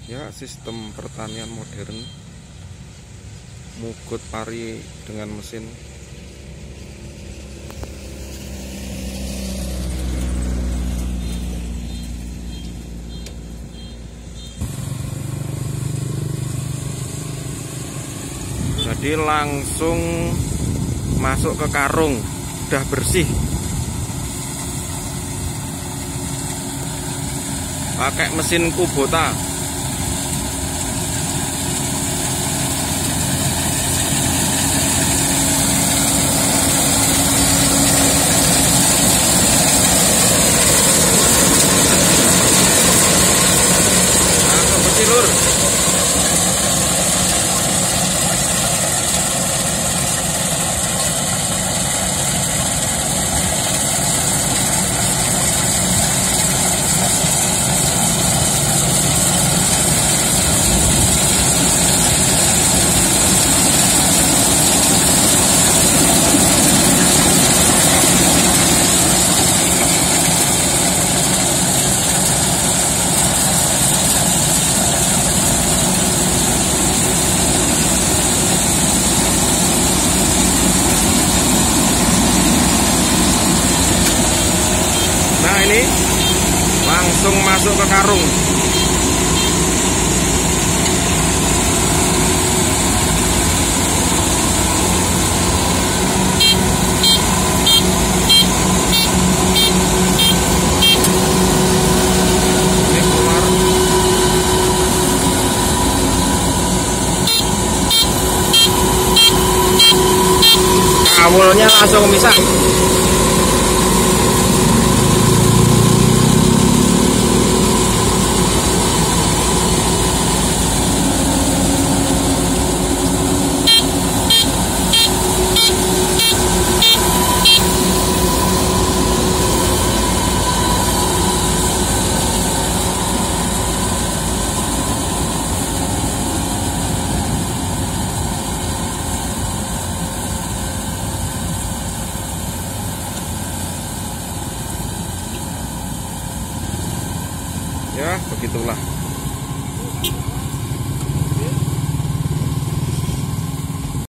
Ya, sistem pertanian modern, mugut pari dengan mesin. Jadi langsung masuk ke karung, udah bersih. Pakai mesin Kubota. Langsung bersih, Lur. Nah, ini langsung masuk ke karung. Ini keluar. Awalnya langsung misah. Ya, begitulah.